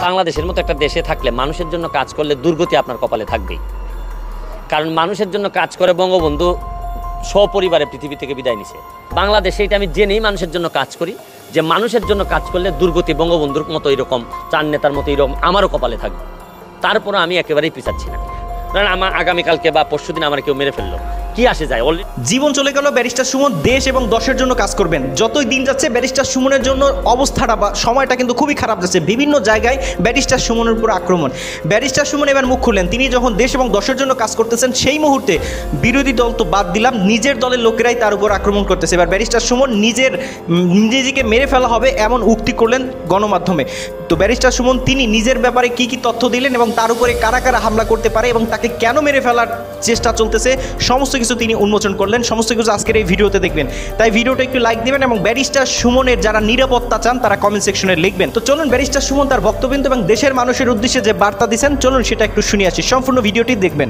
বাংলাদেশের মতো একটা দেশে থাকলে মানুষের জন্য কাজ করলে দুর্গতি আপনার কপালে থাকবেই। কারণ মানুষের জন্য কাজ করে বঙ্গবন্ধু সপরিবারে পৃথিবী থেকে বিদায় নিছে। বাংলাদেশে এটা আমি জেনেই মানুষের জন্য কাজ করি যে মানুষের জন্য কাজ করলে দুর্গতি বঙ্গবন্ধুর মতো এরকম, চার নেতার মতো এরকম আমারও কপালে থাকবে। তারপরে আমি একেবারেই পিছাচ্ছি না। কারণ আমার আগামীকালকে বা পরশুদিন আমার কেউ মেরে ফেললো, কি আসে যায়? জীবন চলে গেল, ব্যারিস্টার সুমন দেশ এবং দশের জন্য কাজ করবেন। যতই দিন যাচ্ছে ব্যারিস্টার সুমনের জন্য অবস্থাটা বা সময়টা কিন্তু খুবই খারাপ যাচ্ছে। বিভিন্ন জায়গায় ব্যারিস্টার সুমনের উপর আক্রমণ। ব্যারিস্টার সুমন এবার মুখ খুললেন, তিনি যখন দেশ এবং দশের জন্য কাজ করতেছেন সেই মুহূর্তে বিরোধী দল তো বাদ দিলাম, নিজের দলের লোকেরাই তার উপর আক্রমণ করতেছে। এবার ব্যারিস্টার সুমন নিজেকে মেরে ফেলা হবে এমন উক্তি করলেন গণমাধ্যমে। তো ব্যারিস্টার সুমন তিনি নিজের ব্যাপারে কি কি তথ্য দিলেন এবং তার উপরে কারা কারা হামলা করতে পারে এবং তাকে কেন মেরে ফেলার চেষ্টা চলতেছে, সমস্ত কিছু তিনি উন্মোচন করলেন। সমস্ত কিছু আজকের এই ভিডিওতে দেখবেন, তাই ভিডিওটা একটু লাইক দিবেন এবং ব্যারিস্টার সুমনের যারা নিরাপত্তা চান তারা কমেন্ট সেকশনে লিখবেন। তো চলুন ব্যারিস্টার সুমন তার বক্তব্য এবং দেশের মানুষের উদ্দেশ্যে যে বার্তা দিচ্ছেন চলুন সেটা একটু শুনে আসি। সম্পূর্ণ ভিডিওটি দেখবেন।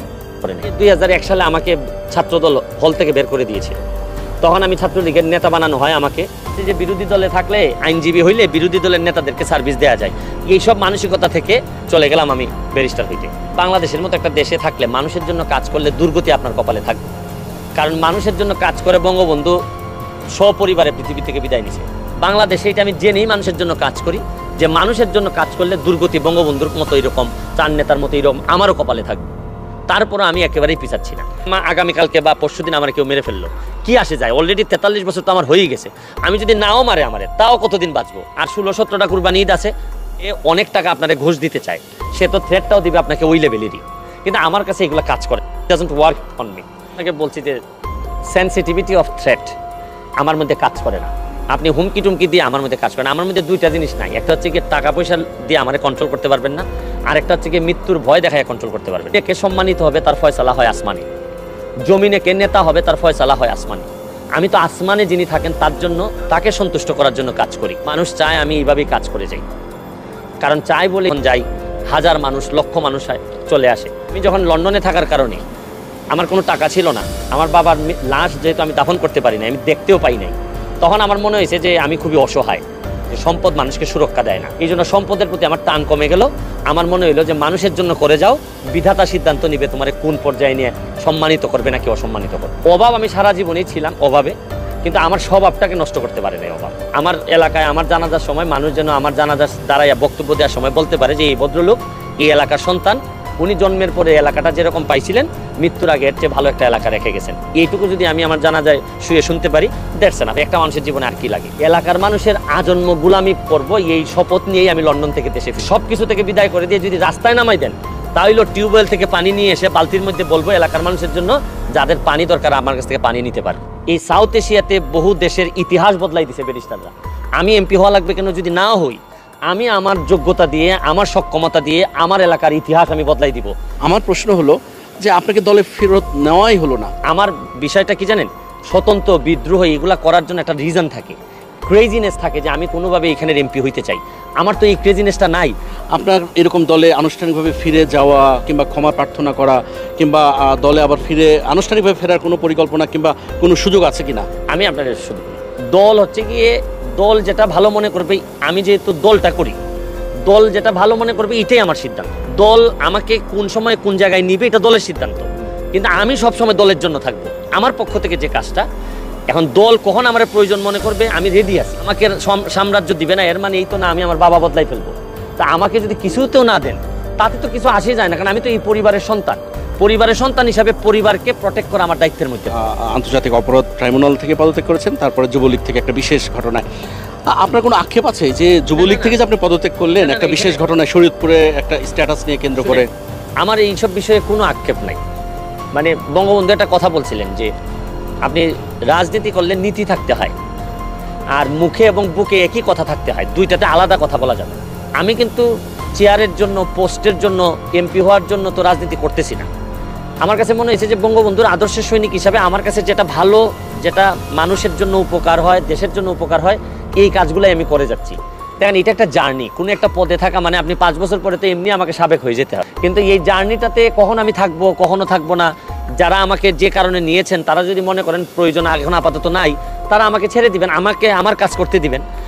2001 সালে আমাকে ছাত্রদল হল থেকে বের করে দিয়েছে। তখন আমি ছাত্রলীগের নেতা বানানো হয় আমাকে, যে বিরোধী দলে থাকলে আইনজীবী হইলে বিরোধী দলের নেতাদেরকে সার্ভিস দেওয়া যায়, এইসব মানসিকতা থেকে চলে গেলাম আমি ব্যারিস্টার হইতে। বাংলাদেশের মতো একটা দেশে থাকলে মানুষের জন্য কাজ করলে দুর্গতি আপনার কপালে থাকবে। কারণ মানুষের জন্য কাজ করে বঙ্গবন্ধু সপরিবারে পৃথিবী থেকে বিদায় নিছে। বাংলাদেশে এটা আমি জেনেই মানুষের জন্য কাজ করি যে মানুষের জন্য কাজ করলে দুর্গতি বঙ্গবন্ধুর মতো এরকম, চার নেতার মতো এরকম আমারও কপালে থাকবে। তারপরে আমি একেবারেই পিছাচ্ছি না। আগামীকালকে বা পরশুদিন আমার কেউ মেরে ফেললো, কি আসে যায়? অলরেডি 43 বছর তো আমার হয়েই গেছে। আমি যদি নাও মারে আমারে তাও কতদিন বাঁচবো? আর 16-17টা কুরবানি ঈদ আছে, এ অনেক টাকা আপনারে ঘুষ দিতে চায়, সে তো থ্রেটটাও দিবে আপনাকে ওই লেভেলেরই। কিন্তু আমার কাছে এগুলো কাজ করে, ডাজন্ট ওয়ার্ক অন মি। আপনাকে বলছি যে সেন্সিটিভিটি অফ থ্রেট আমার মধ্যে কাজ করে না। আপনি হুমকি টুমকি দিয়ে আমার মধ্যে কাজ করেন। আমার মধ্যে দুইটা জিনিস নাই, একটা হচ্ছে গিয়ে টাকা পয়সা দিয়ে আমার কন্ট্রোল করতে পারবেন না, আর একটা হচ্ছে গিয়ে মৃত্যুর ভয় দেখায় কন্ট্রোল করতে পারবেন। কে সম্মানিত হবে তার ফয়সালা হয় আসমানি, জমিনে কে নেতা হবে তার ফয়সালা হয় আসমানি। আমি তো আসমানে যিনি থাকেন তার জন্য, তাকে সন্তুষ্ট করার জন্য কাজ করি। মানুষ চায় আমি এইভাবেই কাজ করে যাই, কারণ চাই বলে যাই, হাজার মানুষ লক্ষ মানুষ চলে আসে। আমি যখন লন্ডনে থাকার কারণে আমার কোনো টাকা ছিল না, আমার বাবার লাশ যেহেতু আমি দাফন করতে পারি না, আমি দেখতেও পাই নাই, তখন আমার মনে হয়েছে যে আমি খুবই অসহায়, যে সম্পদ মানুষকে সুরক্ষা দেয় না। এই জন্য সম্পদের প্রতি আমার টান কমে গেল। আমার মনে হইলো যে মানুষের জন্য করে যাও, বিধাতা সিদ্ধান্ত নিবে তোমার কোন পর্যায়ে নিয়ে সম্মানিত করবে নাকি অসম্মানিত করবে। অভাব আমি সারা জীবনেই ছিলাম অভাবে, কিন্তু আমার স্বভাবটাকে নষ্ট করতে পারে না অভাব। আমার এলাকায় আমার জানাজার সময় মানুষ যেন আমার জানাজার দাঁড়াইয়া বক্তব্য দেওয়ার সময় বলতে পারে যে এই ভদ্রলোক এই এলাকার সন্তান, উনি জন্মের পরে এলাকাটা যেরকম পাইছিলেন মৃত্যুর আগে এর চেয়ে ভালো একটা এলাকা রেখে গেছেন। এইটুকু যদি আমি আমার জানাজায় শুয়ে শুনতে পারি, দেখছেন না একটা মানুষের জীবনে আর কি লাগে। এলাকার মানুষের আজন্ম গুলামি করবো এই শপথ নিয়েই আমি লন্ডন থেকে দেশে সব কিছু থেকে বিদায় করে দিয়ে যদি রাস্তায় নামাই দেন, তাহলে টিউবওয়েল থেকে পানি নিয়ে এসে বালতির মধ্যে বলবো এলাকার মানুষের জন্য যাদের পানি দরকার আমার কাছ থেকে পানি নিতে পারে। এই সাউথ এশিয়াতে বহু দেশের ইতিহাস বদলাই দিছে ব্যারিস্টাররা। আমি এমপি হওয়া লাগবে কেন যদি না হই, আমি আমার যোগ্যতা দিয়ে, আমার সক্ষমতা দিয়ে আমার এলাকার ইতিহাস আমি বদলাই দিব। আমার প্রশ্ন হলো যে আপনাকে দলে ফেরত নেওয়াই হলো না। আমার বিষয়টা কি জানেন, স্বতন্ত্র বিদ্রোহ এগুলা করার জন্য একটা রিজন থাকে, ক্রেজিনেস থাকে যে আমি কোনোভাবে এখানের এমপি হইতে চাই। আমার তো এই ক্রেজিনেসটা নাই। আপনার এরকম দলে আনুষ্ঠানিকভাবে ফিরে যাওয়া কিংবা ক্ষমা প্রার্থনা করা কিংবা দলে আবার ফিরে আনুষ্ঠানিকভাবে ফেরার কোনো পরিকল্পনা কিংবা কোনো সুযোগ আছে কিনা? আমি আপনাদের শুধু দল হচ্ছে গিয়ে দল যেটা ভালো মনে করবে, আমি যেহেতু দলটা করি, দল যেটা ভালো মনে করবে এটাই আমার সিদ্ধান্ত। দল আমাকে কোন সময় কোন জায়গায় নিবে এটা দলের সিদ্ধান্ত, কিন্তু আমি সবসময় দলের জন্য থাকবো। আমার পক্ষ থেকে যে কাজটা, এখন দল কখন আমার প্রয়োজন মনে করবে আমি রেডি আছি। আমাকে সাম্রাজ্য দিবে না এর মানে এই তো না আমি আমার বাবা বদলাই ফেলবো। তা আমাকে যদি কিছুতেও না দেন তাতে তো কিছু আসে যায় না, কারণ আমি তো এই পরিবারের সন্তান। পরিবারের সন্তান হিসাবে পরিবারকে প্রোটেক্ট করা আমার দায়িত্বের মধ্যে। আন্তর্জাতিক অপরাধ ট্রাইব্যুনাল থেকে পদত্যাগ করেছেন, তারপরে যুবলীগ থেকে একটা বিশেষ ঘটনায় আপনার কোনো আক্ষেপ আছে যে যুবলীগ থেকে যে আপনি পদত্যাগ করলেন একটা বিশেষ ঘটনায় শরীয়তপুরে একটা স্ট্যাটাস নিয়ে কেন্দ্র করে? আমার এইসব বিষয়ে কোনো আক্ষেপ নাই। মানে বঙ্গবন্ধু একটা কথা বলছিলেন যে আপনি রাজনীতি করলে নীতি থাকতে হয়, আর মুখে এবং বুকে একই কথা থাকতে হয়, দুইটাতে আলাদা কথা বলা যাবে। আমি কিন্তু চেয়ারের জন্য, পোস্টের জন্য, এমপি হওয়ার জন্য তো রাজনীতি করতেছি না। আমার কাছে মনে হয়েছে যে বঙ্গবন্ধুর আদর্শের সৈনিক হিসাবে আমার কাছে যেটা ভালো, যেটা মানুষের জন্য উপকার হয়, দেশের জন্য উপকার হয়, এই কাজগুলোই আমি করে যাচ্ছি। দেখেন এটা একটা জার্নি, কোনো একটা পদে থাকা মানে আপনি 5 বছর পরে তো এমনি আমাকে সাবেক হয়ে যেতে হবে, কিন্তু এই জার্নিটাতে কখন আমি থাকবো কখনো থাকবো না। যারা আমাকে যে কারণে নিয়েছেন তারা যদি মনে করেন প্রয়োজন এখন আপাতত নাই, তারা আমাকে ছেড়ে দিবেন, আমাকে আমার কাজ করতে দিবেন।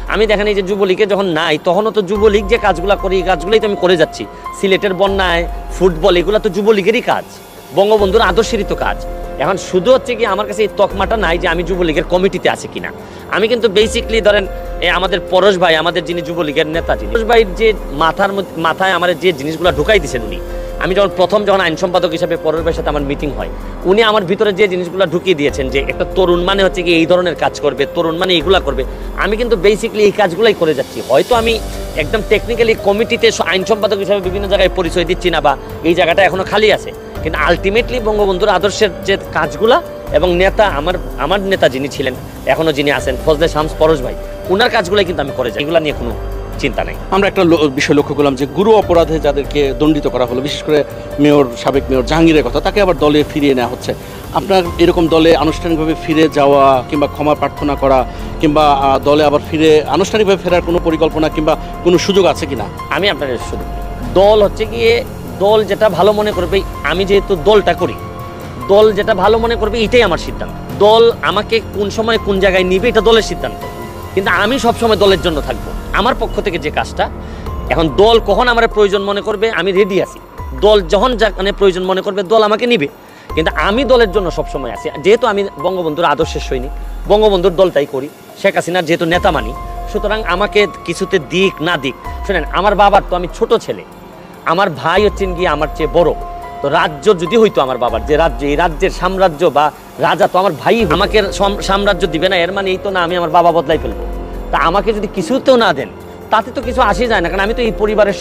আমি দেখেন এই যে যুবলীগে যখন নাই তখনও তো যুবলীগ যে কাজগুলো করি এই কাজগুলোই তো আমি করে যাচ্ছি। সিলেটের বন্যায়, ফুটবল, এগুলো তো যুবলীগেরই কাজ, বঙ্গবন্ধুর আদর্শেরই তো কাজ। এখন শুধু হচ্ছে কি আমার কাছে এই তকমাটা নাই যে আমি যুবলীগের কমিটিতে আছি কিনা। আমি কিন্তু বেসিকলি ধরেন আমাদের পরশ ভাই, আমাদের যিনি যুবলীগের নেতা, যিনি পরশ ভাইয়ের যে মাথায় আমার যে জিনিসগুলো ঢুকাই দিয়েছেন উনি, আমি যখন আইন সম্পাদক হিসাবে পরশ ভাইয়ের সাথে আমার মিটিং হয়, উনি আমার ভিতরে যে জিনিসগুলো ঢুকিয়ে দিয়েছেন যে একটা তরুণ মানে হচ্ছে কি এই ধরনের কাজ করবে, তরুণ মানে এইগুলা করবে, আমি কিন্তু বেসিকলি এই কাজগুলাই করে যাচ্ছি। হয়তো আমি একদম টেকনিক্যালি কমিটিতে আইন সম্পাদক হিসাবে বিভিন্ন জায়গায় পরিচয় দিচ্ছি না, বা এই জায়গাটা এখনো খালি আছে, কিন্তু আলটিমেটলি বঙ্গবন্ধুর আদর্শের যে কাজগুলা এবং নেতা আমার নেতা যিনি ছিলেন, এখনো যিনি আছেন ফজলে শামস পরশ ভাই, ওনার কাজগুলাই কিন্তু আমি করে যাই, এগুলো নিয়ে কোনো চিন্তা নেই। আমরা একটা বিষয় লক্ষ্য করলাম যে গুরু অপরাধে যাদেরকে দণ্ডিত করা হলো, বিশেষ করে সাবেক মেয়র জাহাঙ্গীরের কথা, তাকে আবার দলে ফিরিয়ে নেওয়া হচ্ছে। আপনার এরকম দলে আনুষ্ঠানিকভাবে ফিরে যাওয়া কিংবা ক্ষমা প্রার্থনা করা কিংবা দলে আবার ফিরে আনুষ্ঠানিকভাবে ফেরার কোনো পরিকল্পনা কিংবা কোনো সুযোগ আছে কিনা? আমি আপনাদের শুধু দল হচ্ছে গিয়ে দল যেটা ভালো মনে করবে, আমি যেহেতু দলটা করি, দল যেটা ভালো মনে করবে এটাই আমার সিদ্ধান্ত। দল আমাকে কোন সময় কোন জায়গায় নিবে এটা দলের সিদ্ধান্ত, কিন্তু আমি সবসময় দলের জন্য থাকবো। আমার পক্ষ থেকে যে কাজটা, এখন দল কখন আমার প্রয়োজন মনে করবে আমি রেডি আছি, দল যখন মানে প্রয়োজন মনে করবে দল আমাকে নিবে, কিন্তু আমি দলের জন্য সবসময় আছি। যেহেতু আমি বঙ্গবন্ধুর আদর্শের সৈনিক, বঙ্গবন্ধুর দলটাই করি, শেখ হাসিনার যেহেতু নেতা মানি, সুতরাং আমাকে কিছুতে দিক না দিক, শোনেন আমার বাবার তো আমি ছোট ছেলে, আমার ভাই হচ্ছেন গিয়ে আমার চেয়ে বড়, তো রাজ্য যদি হইতো আমার বাবার যে রাজ্য, এই রাজ্যের সাম্রাজ্য বা রাজা তো আমার ভাই, আমাকে সাম্রাজ্য দিবে না, এর মানে এই তো না আমি আমার বাবা বদলাই ফেলবো। তা আমাকে যদি কিছুতেও না দেন তাতে তো কিছু আসে যায় না, কারণ আমি তো এই পরিবারের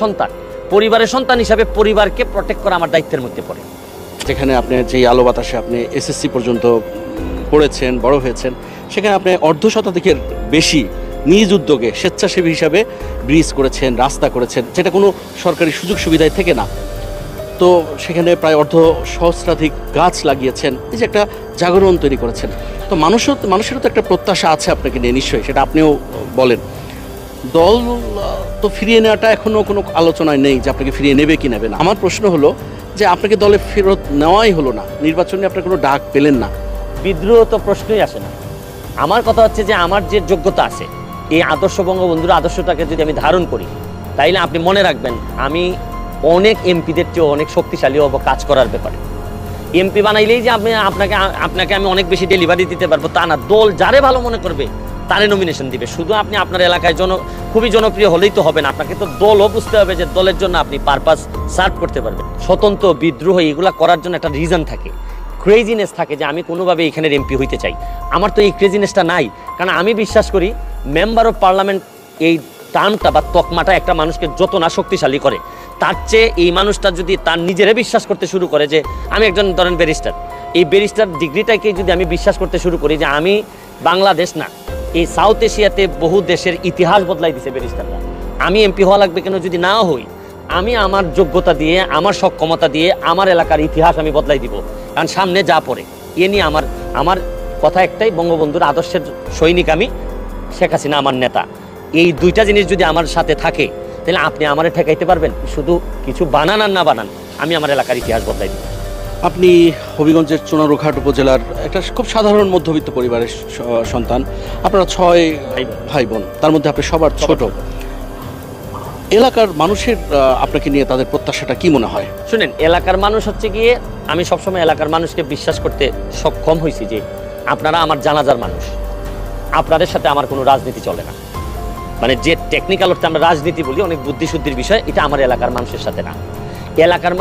সন্তান হিসাবে পরিবারকে প্রোটেক্ট করা আমার দায়িত্বের মধ্যে পড়ে। যেখানে আপনি যেই আলো বাতাসে আপনি এসএসসি পর্যন্ত পড়েছেন, বড় হয়েছেন, সেখানে আপনি অর্ধশতাধিকের বেশি নিজ উদ্যোগে স্বেচ্ছাসেবী হিসাবে ব্রিজ করেছেন, রাস্তা করেছেন, যেটা কোনো সরকারি সুযোগ সুবিধায় থেকে না। তো সেখানে প্রায় সহস্রাধিক গাছ লাগিয়েছেন, এই যে একটা জাগরণ তৈরি করেছেন। তো মানুষেরও তো একটা প্রত্যাশা আছে আপনাকে নিয়ে, নিশ্চয়ই সেটা আপনিও বলেন। দল তো ফিরিয়ে নেওয়াটা এখনও কোনো আলোচনায় নেই যে আপনাকে ফিরিয়ে নেবে কি নেবে না। আমার প্রশ্ন হলো যে আপনাকে দলে ফেরত নেওয়াই হলো না, নির্বাচনে আপনার কোনো ডাক পেলেন না, বিদ্রোহ তো প্রশ্নই আসে না। আমার কথা হচ্ছে যে আমার যে যোগ্যতা আছে, এই আদর্শ বঙ্গবন্ধুর আদর্শটাকে যদি আমি ধারণ করি, তাইলে আপনি মনে রাখবেন আমি অনেক এমপিদের চেয়ে অনেক শক্তিশালী হব কাজ করার ব্যাপারে। এমপি বানাইলেই যে আপনাকে আমি অনেক বেশি ডেলিভারি দিতে পারবো তা না, দল যারে ভালো মনে করবে তারে নমিনেশন দিবে। শুধু আপনি আপনার এলাকায় খুবই জনপ্রিয় হলেই তো হবে না, আপনাকে তো দলও বুঝতে হবে যে দলের জন্য আপনি পারপাস সার্ভ করতে পারবেন। স্বতন্ত্র বিদ্রোহ এগুলা করার জন্য একটা রিজন থাকে, ক্রেজিনেস থাকে যে আমি কোনোভাবে এখানের এমপি হইতে চাই। আমার তো এই ক্রেজিনেসটা নাই, কারণ আমি বিশ্বাস করি মেম্বার অফ পার্লামেন্ট এই টার্মটা বা তকমাটা একটা মানুষকে যত না শক্তিশালী করে, তার চেয়ে এই মানুষটা যদি তার নিজেরে বিশ্বাস করতে শুরু করে যে আমি একজন ধরেন ব্যারিস্টার, এই ব্যারিস্টার ডিগ্রিটাকে যদি আমি বিশ্বাস করতে শুরু করি যে আমি বাংলাদেশ না, এই সাউথ এশিয়াতে বহু দেশের ইতিহাস বদলাই দিছে ব্যারিস্টাররা, আমি এমপি হওয়া লাগবে কেন, যদি না হই আমি আমার যোগ্যতা দিয়ে, আমার সক্ষমতা দিয়ে আমার এলাকার ইতিহাস আমি বদলাই দিব। কারণ সামনে যা পড়ে এ নিয়ে আমার কথা একটাই, বঙ্গবন্ধুর আদর্শের সৈনিক আমি, শেখ হাসিনা আমার নেতা। এই দুইটা জিনিস যদি আমার সাথে থাকে তাহলে আপনি আমারে ঠেকাইতে পারবেন, শুধু কিছু বানান আর না বানান, আমি আমার এলাকার ইতিহাস বদলাই দিব। আপনি হবিগঞ্জের চুনারুঘাট উপজেলার একটা খুব সাধারণ মধ্যবিত্ত পরিবারের সন্তান, আপনারা 6 ভাই বোন, তার মধ্যে আপনি সবার ছোট। এলাকার মানুষের আপনাকে নিয়ে তাদের প্রত্যাশাটা কি মনে হয়? শুনেন, এলাকার মানুষ হচ্ছে গিয়ে, আমি সবসময় এলাকার মানুষকে বিশ্বাস করতে সক্ষম হয়েছি যে আপনারা আমার জানাজার মানুষ, আপনাদের সাথে আমার কোনো রাজনীতি চলে না। মানে যে টেকনিক্যাল অর্থে আমরা রাজনীতি বলি, অনেক বুদ্ধিশুদ্ধির বিষয়, এটা আমার এলাকার মানুষের সাথে না। এলাকার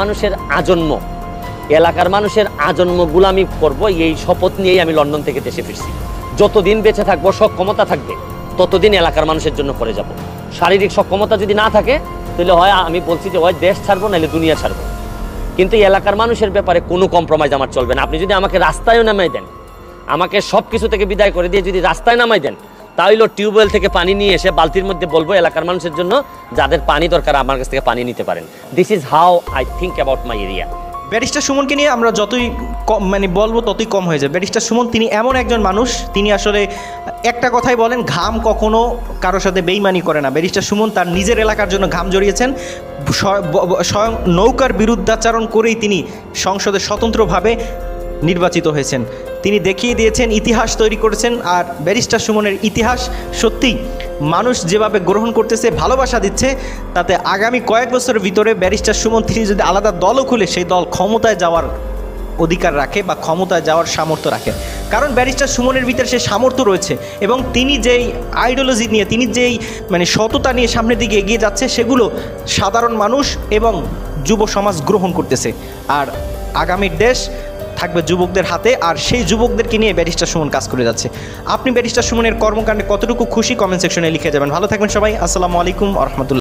মানুষের আজন্ম গুলামি করবো, এই শপথ নিয়েই আমি লন্ডন থেকে দেশে ফিরছি। যতদিন বেঁচে থাকবো, সক্ষমতা থাকবে, ততদিন এলাকার মানুষের জন্য করে যাব। শারীরিক সক্ষমতা যদি না থাকে তাহলে হয় আমি বলছি যে হয় দেশ ছাড়বো নাহলে দুনিয়া ছাড়বো, কিন্তু এলাকার মানুষের ব্যাপারে কোনো কম্প্রোমাইজ আমার চলবে না। আপনি যদি আমাকে রাস্তায়ও নামাই দেন, আমাকে সব কিছু থেকে বিদায় করে দিয়ে যদি রাস্তায় নামাই দেন, তাহলে টিউবওয়েল থেকে পানি নিয়ে এসে বালতির মধ্যে বলবো এলাকার মানুষের জন্য যাদের পানি দরকার আমার কাছ থেকে পানি নিতে পারেন। This is how I think about my area. Barrister সুমনকে নিয়ে আমরা যতই কম বলবো ততই কম হয়ে যায়। ব্যারিস্টার সুমন তিনি এমন একজন মানুষ, তিনি আসলে একটা কথাই বলেন, ঘাম কখনো কারোর সাথে বেইমানি করে না। ব্যারিস্টার সুমন তার নিজের এলাকার জন্য ঘাম জড়িয়েছেন, স্বয়ং নৌকার বিরুদ্ধাচারণ করেই তিনি সংসদে স্বতন্ত্রভাবে নির্বাচিত হয়েছেন। তিনি দেখিয়ে দিয়েছেন, ইতিহাস তৈরি করেছেন। আর ব্যারিস্টার সুমনের ইতিহাস সত্যিই মানুষ যেভাবে গ্রহণ করতেছে, ভালোবাসা দিচ্ছে, তাতে আগামী কয়েক বছরের ভিতরে ব্যারিস্টার সুমন তিনি যদি আলাদা দলও খুলে সেই দল ক্ষমতায় যাওয়ার অধিকার রাখে বা ক্ষমতায় যাওয়ার সামর্থ্য রাখে। কারণ ব্যারিস্টার সুমনের ভিতরে সে সামর্থ্য রয়েছে এবং তিনি যেই আইডিওলজি নিয়ে, তিনি যেই সততা নিয়ে সামনের দিকে এগিয়ে যাচ্ছে, সেগুলো সাধারণ মানুষ এবং যুব সমাজ গ্রহণ করতেছে। আর আগামীর দেশ থাকবে যুবকদের হাতে, আর সেই যুবকদেরকে নিয়ে ব্যারিস্টার সুমন কাজ করে যাচ্ছে। আপনি ব্যারিস্টার সুমনের কর্মকাণ্ডে কতটুকু খুশি, কমেন্ট সেকশনে লিখে যাবেন। ভালো থাকবেন সবাই। আসসালামু আলাইকুম ওয়া রাহমাতুল্লাহ।